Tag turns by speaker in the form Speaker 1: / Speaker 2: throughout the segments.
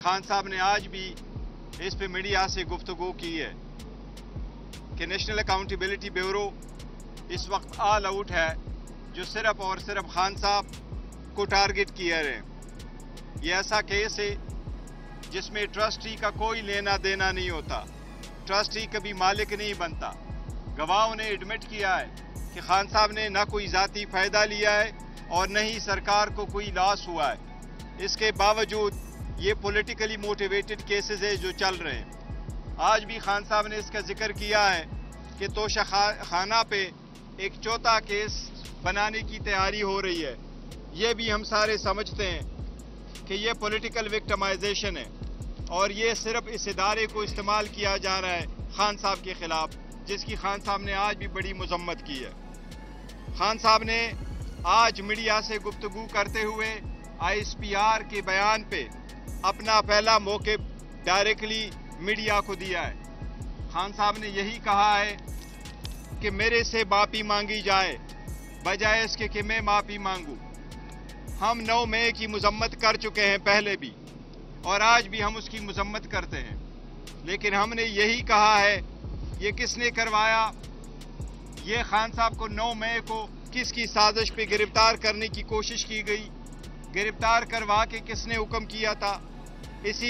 Speaker 1: खान साहब ने आज भी इस पे मीडिया से गुफ्तगू की है कि नेशनल अकाउंटेबिलिटी ब्यूरो इस वक्त ऑल आउट है, जो सिर्फ और सिर्फ खान साहब को टारगेट किया रहे। ये ऐसा केस है जिसमें ट्रस्टी का कोई लेना देना नहीं होता, ट्रस्टी कभी मालिक नहीं बनता। गवाहों ने एडमिट किया है कि खान साहब ने न कोई ज़ाती फ़ायदा लिया है और न ही सरकार को कोई लॉस हुआ है। इसके बावजूद ये पॉलिटिकली मोटिवेटेड केसेस है जो चल रहे हैं। आज भी खान साहब ने इसका जिक्र किया है कि तोशा खाना पे एक चौथा केस बनाने की तैयारी हो रही है। ये भी हम सारे समझते हैं कि ये पॉलिटिकल विक्टिमाइजेशन है और ये सिर्फ इस इदारे को इस्तेमाल किया जा रहा है खान साहब के खिलाफ, जिसकी खान साहब ने आज भी बड़ी मजम्मत की है। खान साहब ने आज मीडिया से गुफ्तगू करते हुए ISPR के बयान पे अपना पहला मौके डायरेक्टली मीडिया को दिया है। खान साहब ने यही कहा है कि मेरे से माफ़ी मांगी जाए बजाय इसके कि मैं माफ़ी मांगूं। हम 9 मई की मजम्मत कर चुके हैं पहले भी और आज भी हम उसकी मजम्मत करते हैं, लेकिन हमने यही कहा है ये किसने करवाया, ये खान साहब को 9 मई को किसकी साजिश पे गिरफ्तार करने की कोशिश की गई, गिरफ्तार करवा के किसने हुक्म किया था, इसी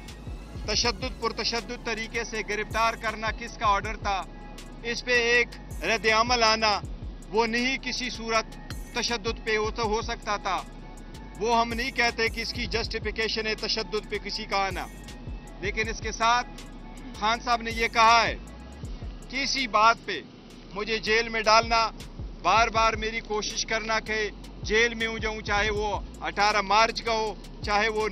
Speaker 1: तशद्दुद पुरतशद्दुद तरीके से गिरफ्तार करना किसका ऑर्डर था, इस पे एक रद्द अमल आना वो नहीं किसी सूरत तशद्दुद पे हो सकता था। वो हम नहीं कहते कि इसकी जस्टिफिकेशन है तशद्दुद पे किसी का आना, लेकिन इसके साथ खान साहब ने ये कहा है कि इसी बात पे मुझे जेल में डालना, बार बार मेरी कोशिश करना कि जेल में हो जाऊं, चाहे वो 18 मार्च का हो, चाहे वो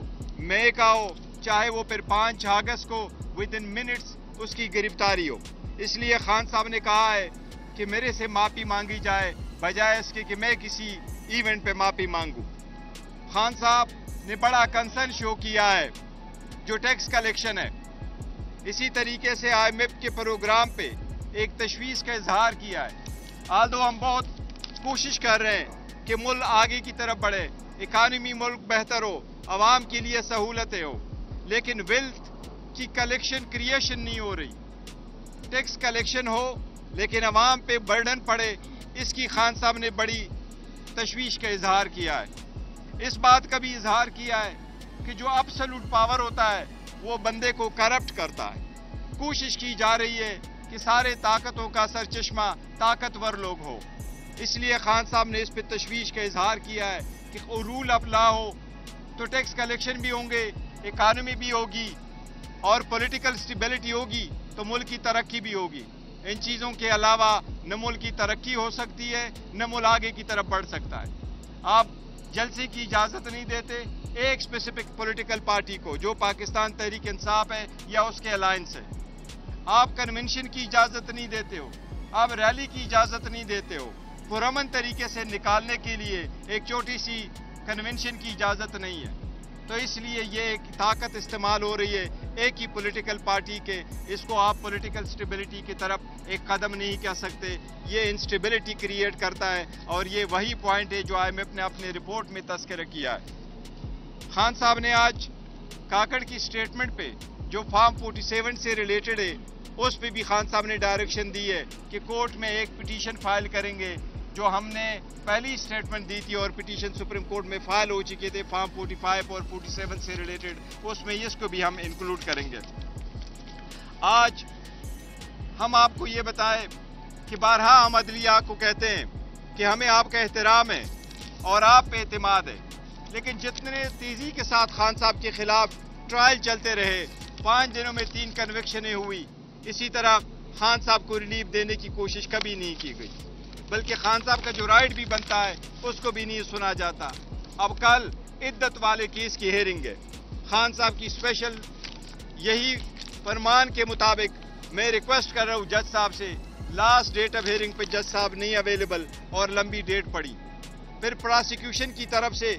Speaker 1: 9 मई का हो, चाहे वो फिर 5 अगस्त को विद इन मिनट्स उसकी गिरफ्तारी हो। इसलिए खान साहब ने कहा है कि मेरे से माफ़ी मांगी जाए बजाय इसके कि मैं किसी इवेंट पे माफ़ी मांगूं। खान साहब ने बड़ा कंसर्न शो किया है जो टैक्स कलेक्शन है। इसी तरीके से IMF के प्रोग्राम पे एक तशवीश का इजहार किया है। आल्दो हम बहुत कोशिश कर रहे हैं कि मुल्क आगे की तरफ बढ़े, इकानमी मुल्क बेहतर हो, आवाम के लिए सहूलतें हो, लेकिन वेल्थ की कलेक्शन क्रिएशन नहीं हो रही। टैक्स कलेक्शन हो लेकिन आवाम पे बर्डन पड़े, इसकी खान साहब ने बड़ी तशवीश का इजहार किया है। इस बात का भी इजहार किया है कि जो एब्सोल्यूट पावर होता है वो बंदे को करप्ट करता है। कोशिश की जा रही है कि सारे ताकतों का सरचश्मा ताकतवर लोग हो। इसलिए खान साहब ने इस पर तशवीश का इजहार किया है कि रूल ऑफ लॉ हो तो टैक्स कलेक्शन भी होंगे, इकानमी भी होगी और पॉलिटिकल स्टेबिलिटी होगी तो मुल्क की तरक्की भी होगी। इन चीज़ों के अलावा न मुल्क की तरक्की हो सकती है न मुल्क आगे की तरफ बढ़ सकता है। आप जलसे की इजाज़त नहीं देते एक स्पेसिफिक पॉलिटिकल पार्टी को जो पाकिस्तान तहरीक इंसाफ है या उसके अलायंस है। आप कन्वेंशन की इजाज़त नहीं देते हो, आप रैली की इजाज़त नहीं देते हो, पुरअमन तरीके से निकालने के लिए एक छोटी सी कन्वेंशन की इजाज़त नहीं है। तो इसलिए ये एक ताकत इस्तेमाल हो रही है एक ही पॉलिटिकल पार्टी के। इसको आप पॉलिटिकल स्टेबिलिटी की तरफ एक कदम नहीं कह सकते, ये इंस्टेबिलिटी क्रिएट करता है और ये वही पॉइंट है जो IMF ने अपने रिपोर्ट में तस्करा किया है। खान साहब ने आज काकड़ की स्टेटमेंट पे जो फॉर्म 47 से रिलेटेड है उस पे भी खान साहब ने डायरेक्शन दी है कि कोर्ट में एक पिटीशन फाइल करेंगे। जो हमने पहली स्टेटमेंट दी थी और पिटीशन सुप्रीम कोर्ट में फाइल हो चुके थे फॉर्म 45 और 47 से रिलेटेड, उसमें इसको भी हम इंक्लूड करेंगे। आज हम आपको ये बताएं कि बारहा हम अदलिया को कहते हैं कि हमें आपका एहतराम है और आप पे एतमाद है, लेकिन जितने तेजी के साथ खान साहब के खिलाफ ट्रायल चलते रहे, 5 दिनों में 3 कन्विक्शनें हुई, इसी तरह खान साहब को रिलीफ देने की कोशिश कभी नहीं की गई, बल्कि खान साहब का जो राइट भी बनता है उसको भी नहीं सुना जाता। अब कल इद्दत वाले केस की हेयरिंग है। खान साहब की स्पेशल यही फरमान के मुताबिक मैं रिक्वेस्ट कर रहा हूँ जज साहब से, लास्ट डेट ऑफ हेयरिंग पे जज साहब नहीं अवेलेबल और लंबी डेट पड़ी, फिर प्रोसिक्यूशन की तरफ से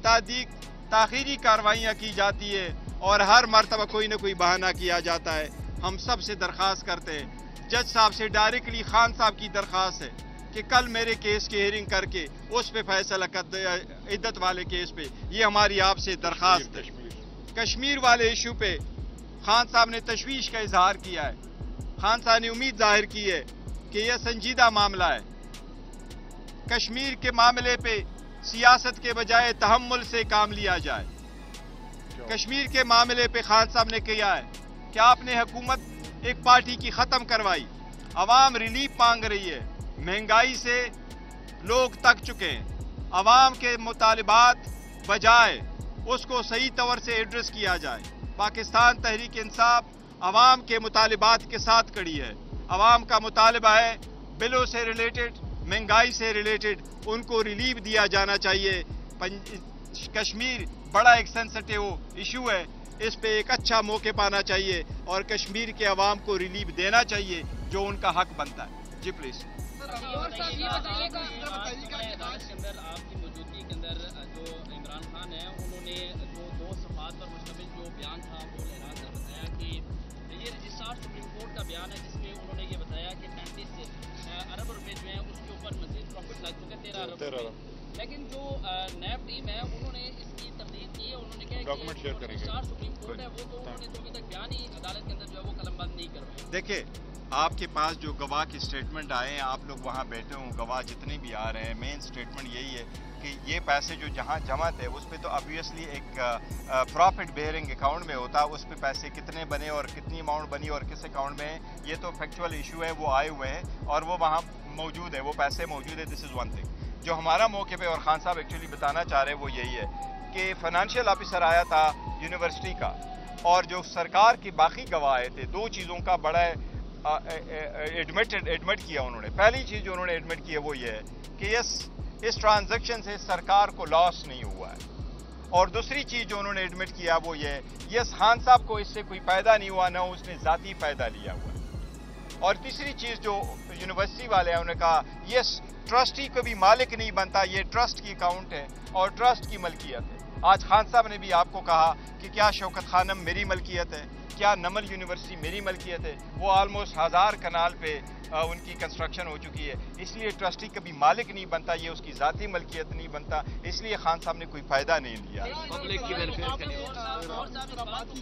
Speaker 1: ताखीरी कार्रवाइयाँ की जाती है और हर मरतबा कोई ना कोई बहाना किया जाता है। हम सब से दरख्वास्त करते हैं, जज साहब से डायरेक्टली खान साहब की दरख्वास्त है कि कल मेरे केस की हेयरिंग करके उस पे फैसला कर दे, इद्दत वाले केस पे। ये हमारी आपसे दरख्वास्त है। کشمیر والے ایشو پہ خان صاحب نے تشویش کا اظہار کیا ہے. خان صاحب نے امید ظاہر کی ہے کہ یہ سنجیدہ معاملہ ہے. کشمیر کے معاملے پہ سیاست کے بجائے تحمل سے کام لیا جائے. کشمیر کے معاملے پہ خان صاحب نے کہا ہے کہ آپ نے حکومت ایک پارٹی کی ختم کروائی. عوام ریلیف مانگ رہی ہے. مہنگائی سے لوگ تک چکے ہیں. عوام کے مطالبات بجائے اس کو صحیح طور سے ایڈریس کیا جائے. پاکستان تحریک انصاف عوام کے مطالبات کے ساتھ کھڑی ہے. عوام کا مطالبہ ہے بلوں سے ریلیٹڈ, مہنگائی سے ریلیٹڈ ان کو ریلیف دیا جانا چاہیے. کشمیر بڑا ایک سینسٹیو ایشو ہے, اس پہ ایک اچھا موقع پانا چاہیے اور کشمیر کے عوام کو ریلیف دینا چاہیے جو ان کا حق بنتا ہے. جی پلیز.
Speaker 2: آپ کی موجودگی کے اندر جو عمران خان ہیں انہوں نے جو 2 صفحات پر مشتمل جو بیان تھا وہ لہرا کر بتایا کہ یہ رجسٹرار سپریم کورٹ کا بیان ہے جس میں انہوں نے یہ بتایا کہ 35 ارب روپے جو ہیں اس کے اوپر مزید پروفٹ لگ چکے 13 ارب روپے. لیکن جو نیب ٹیم ہے انہوں نے اس کی تردید کی ہے. انہوں نے کہا کہ رجسٹرار سپریم کورٹ ہے وہ تو انہوں نے تو ابھی تک بیان ہی عدالت کے اندر جو ہے وہ قلم بند نہیں کروائے.
Speaker 1: دیکھیں, آپ کے پاس جو گواہ کی سٹیٹمنٹ آئے ہیں, آپ لوگ وہاں بیٹھے ہوں, گواہ جتنے بھی آ رہے ہیں, مین سٹیٹمنٹ یہی ہے کہ یہ پیسے جو جہاں جمع تھے اس پہ تو obviously ایک پروفٹ بیئرنگ اکاؤنٹ میں ہوتا, اس پہ پیسے کتنے بنے اور کتنی اماؤنٹ بنی اور کس اکاؤنٹ میں ہے, یہ تو فیکچوئل ایشو ہے. وہ آئے ہوئے ہیں اور وہ وہاں موجود ہے, وہ پیسے موجود ہے. This is one thing. جو ہمارا موقع پہ اور خان صاحب ایکچولی بتانا چاہ رہے ہیں وہ یہی ہے کہ فائنانشیل آفیسر آیا تھا یونیورسٹی کا, اور جو سرکار کی باقی گواہ آئے تھے, 2 چیزوں کا بڑا ایڈمٹ کیا انہوں نے. پہلی چیز جو انہوں نے ایڈمٹ کی ہے وہ یہ ہے کہ اس ٹرانزیکشن سے سرکار کو لاس نہیں ہوا ہے. اور دوسری چیز جو انہوں نے ایڈمٹ کیا وہ یہ ہے یس خان صاحب کو اس سے کوئی فائدہ نہیں ہوا, نہ اس نے ذاتی فائدہ لیا ہوا. اور تیسری چیز جو یونیورسٹی والے ہیں انہوں نے کہا یس ٹرسٹی کو بھی مالک نہیں بنتا, یہ ٹرسٹ کی اکاؤنٹ ہے اور ٹرسٹ کی ملکیت ہے. آج خان صاحب نے بھی آپ کو کہا کہ کیا شوکت خانم میری ملکیت ہے, کیا نمل یونیورسٹی میری ملکیت ہے. وہ آلموسٹ 1000 کنال پہ ان کی کنسٹرکشن ہو چکی ہے. اس لیے ٹرسٹی کبھی مالک نہیں بنتا, یہ اس کی ذاتی ملکیت نہیں بنتا. اس لیے خان صاحب نے کوئی فائدہ نہیں لیا.
Speaker 2: پبلک کی ویلفیئر کے لیے عدالت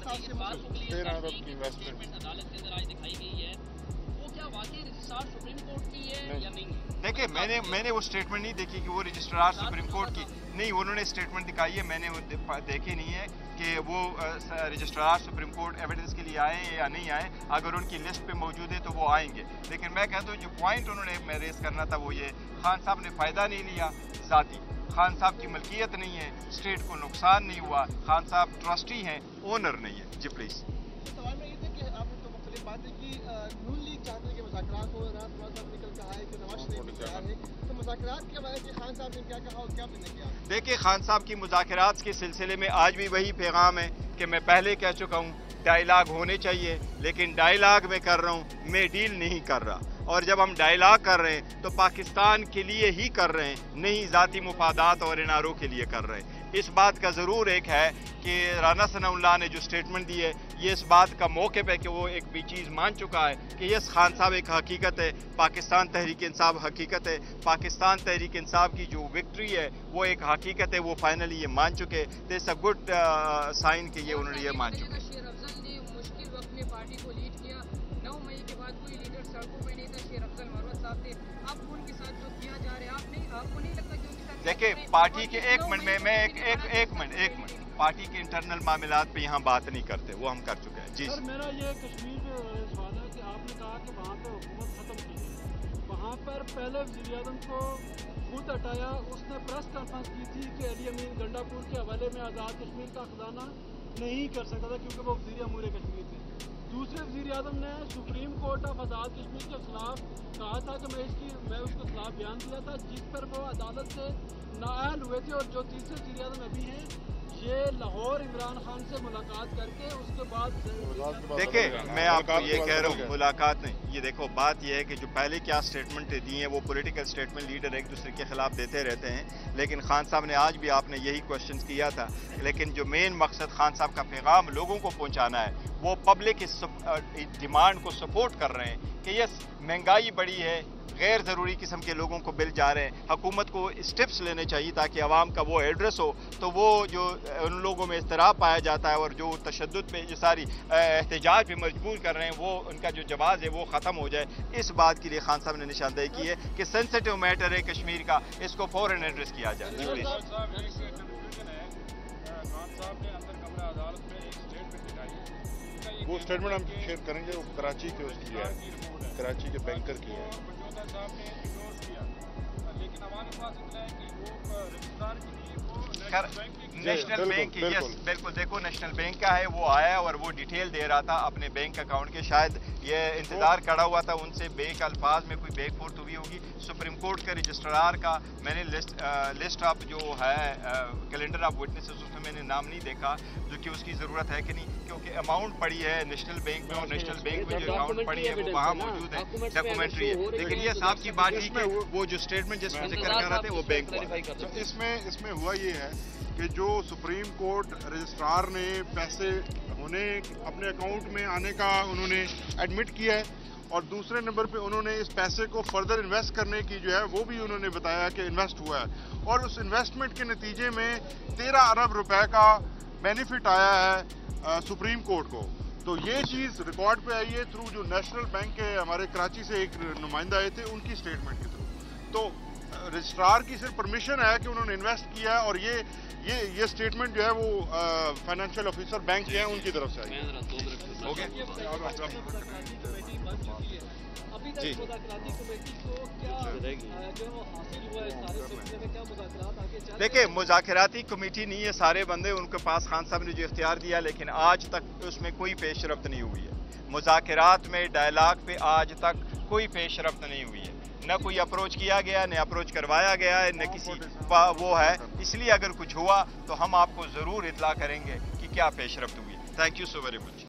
Speaker 2: کے اندر آج دکھائی گئی ہے وہ کیا واقعی رجسٹرار سپریم کورٹ کی ہے یا نہیں؟
Speaker 1: دیکھیں, میں نے وہ اسٹیٹمنٹ نہیں دیکھی کہ وہ رجسٹرار سپریم کورٹ کی نہیں, انہوں نے اسٹیٹمنٹ دکھائی ہے, میں نے دیکھی نہیں ہے کہ وہ رجسٹرار سپریم کورٹ ایویڈنس کے لیے آئے ہیں یا نہیں آئے. اگر ان کی لسٹ پہ موجود ہے تو وہ آئیں گے. لیکن میں کہتا ہوں جو پوائنٹ انہوں نے ریز کرنا تھا وہ یہ, خان صاحب نے فائدہ نہیں لیا ذاتی, خان صاحب کی ملکیت نہیں ہے, اسٹیٹ کو نقصان نہیں ہوا, خان صاحب ٹرسٹی ہیں, اونر نہیں ہے. جی پلیز.
Speaker 3: سوال میں یہ تھا کہ آپ نے تو مختلف باتیں کی, نون لیگ چاہتے ہیں کہ مذاکرات ہو رہا, خان صاحب نکل کر آئے کہ نواز شریف بھی تیار ہے, تو مذاکرات کے بارے میں خان صاحب نے کیا کہا اور کیا نے کیا؟
Speaker 1: دیکھیں, خان صاحب کی مذاکرات کے سلسلے میں آج بھی وہی پیغام ہے کہ میں پہلے کہہ چکا ہوں, ڈائیلاگ ہونے چاہیے, لیکن ڈائیلاگ میں کر رہا ہوں, میں ڈیل نہیں کر رہا. اور جب ہم ڈائیلاگ کر رہے ہیں تو پاکستان کے لیے ہی کر رہے ہیں, نہیں ذاتی مفادات اور اناروں کے لیے کر رہے ہیں. اس بات کا ضرور ایک ہے کہ رانا ثناء اللہ نے جو سٹیٹمنٹ دی ہے یہ اس بات کا موقف ہے کہ وہ ایک بھی چیز مان چکا ہے کہ یس خان صاحب ایک حقیقت ہے, پاکستان تحریک انصاف حقیقت ہے, پاکستان تحریک انصاف کی جو وکٹری ہے وہ ایک حقیقت ہے, وہ فائنلی یہ مان چکے. دس اے گڈ سائن کہ یہ انہوں نے یہ مان چکے.
Speaker 4: شیر افضل نے مشکل وقت میں پارٹی کو لیڈ کیا, 9 مئی کے بعد کوئی لیڈر سڑکوں پہ نہیں تھا, شیر افضل مروت صاحب تھے. اب ان کے ساتھ جو کیا جا رہا ہے آپ کو نہیں لگتا کہ ان کے ساتھ
Speaker 1: دیکھیں پارٹی کے ایک منٹ پارٹی کے انٹرنل معاملات پہ یہاں بات نہیں کرتے, وہ ہم کر چکے ہیں. جی
Speaker 3: سر, میرا یہ کشمیر پہ سوال ہے کہ آپ نے کہا کہ وہاں پہ حکومت ختم کی ہے, وہاں پر پہلے وزیر اعظم کو خود ہٹایا, اس نے پریس کانفرنس کی تھی کہ علی امین گنڈا پور کے حوالے میں آزاد کشمیر کا خزانہ نہیں کر سکتا تھا کیونکہ وہ وزیر امور کشمیر تھے. دوسرے وزیر اعظم نے supreme court of Azad Kashmir کے خلاف کہا تھا کہ میں اس کے خلاف بیان دیا تھا جس پر وہ عدالت سے نااہل ہوئے تھے. اور جو تیسرے وزیر اعظم ابھی ہیں یہ لاہور عمران خان سے ملاقات کر کے اس کے بعد
Speaker 1: دیکھیں, میں آپ کو یہ کہہ رہا ہوں ملاقات نہیں, یہ دیکھو بات یہ ہے کہ جو پہلے کیا سٹیٹمنٹ دی ہیں وہ پولیٹیکل سٹیٹمنٹ لیڈر ایک دوسرے کے خلاف دیتے رہتے ہیں, لیکن خان صاحب نے آج بھی آپ نے یہی کوشچنز کیا تھا, لیکن جو مین مقصد خان صاحب کا پیغام لوگوں کو پہنچانا ہے وہ پبلک اس ڈیمانڈ کو سپورٹ کر رہے ہیں کہ یس مہنگائی بڑی ہے, गैर ज़रूरी किस्म के लोगों को बिल जा रहे हैं। हुकूमत को स्टेप्स लेने चाहिए ताकि आवाम का वो एड्रेस हो, तो वो जो उन लोगों में इज़्तिराब पाया जाता है और जो तशद्दुद पे ये सारी एहतजाज पे मजबूर कर रहे हैं, वो उनका जो जवाज़ है वो ख़त्म हो जाए। इस बात के लिए खान साहब ने निशानदेही की है कि सेंसिटिव मैटर है कश्मीर का, इसको फ़ौरन एड्रेस किया जाए।
Speaker 5: खान साहब ने अंदर कमरा अदालत में एक स्टेटमेंट दिखाई है,
Speaker 6: वो स्टेटमेंट हम शेयर करेंगे। वो कराची के उसकी है, कराची के बैंकर की है।
Speaker 5: बजोदा साहब ने इग्नोर किया, लेकिन हमारे पास इतना है कि वो रजिस्ट्रार की नहीं, वो
Speaker 1: नेशनल बैंक की, यस बिल्कुल, देखो नेशनल बैंक का है, वो आया और वो डिटेल दे रहा था अपने बैंक अकाउंट के। शायद ये इंतजार खड़ा हुआ था उनसे बेक अल्फाज में कोई बेक फुर्त हुई होगी। सुप्रीम कोर्ट के रजिस्ट्रार का मैंने लिस्ट ऑफ जो है कैलेंडर ऑफ विटनेसेस, उसमें मैंने नाम नहीं देखा, जो कि उसकी ज़रूरत है कि नहीं, क्योंकि अमाउंट पड़ी है नेशनल बैंक में और नेशनल बैंक में जो अकाउंट पड़ी है वो वहाँ मौजूद है, डॉक्यूमेंट्री है। लेकिन ये साहब की बात ठीक है, वो जो स्टेटमेंट जिसमें जिक्र कर रहे थे वो बैंक हुआ।
Speaker 6: इसमें हुआ ये है कि जो सुप्रीम कोर्ट रजिस्ट्रार ने पैसे उन्हें अपने अकाउंट में आने का उन्होंने एडमिट किया है, और दूसरे नंबर पे उन्होंने इस पैसे को फर्दर इन्वेस्ट करने की जो है वो भी उन्होंने बताया कि इन्वेस्ट हुआ है, और उस इन्वेस्टमेंट के नतीजे में 13 अरब रुपए का बेनिफिट आया है सुप्रीम कोर्ट को। तो ये चीज़ रिकॉर्ड पे आई है थ्रू जो नेशनल बैंक के हमारे कराची से एक नुमाइंदा आए थे, उनकी स्टेटमेंट के थ्रू। तो रजिस्ट्रार की सिर्फ परमिशन है कि उन्होंने इन्वेस्ट किया है, और ये स्टेटमेंट जो है वो फाइनेंशियल ऑफिसर बैंक के हैं उनकी तरफ से आई है।
Speaker 1: ओके
Speaker 3: अभी तक मुज़ाकराती कमेटी को क्या जो हासिल हुआ है सारे सिलसिले में, क्या मुज़ाकरात आगे चल रहे हैं?
Speaker 1: देखिए, मुज़ाकराती कमेटी नहीं है, सारे बंदे उनके पास खान साहब ने जो इख्तियार दिया, लेकिन आज तक उसमें कोई पेशरफ्त नहीं हुई है। मुज़ाकरात में डायलॉग पे आज तक कोई पेशरफ्त नहीं हुई है, न कोई अप्रोच किया गया, न अप्रोच करवाया गया है, न किसी वो है। इसलिए अगर कुछ हुआ तो हम आपको ज़रूर इत्ला करेंगे कि क्या पेशरफ्त हुई। Thank you so very much.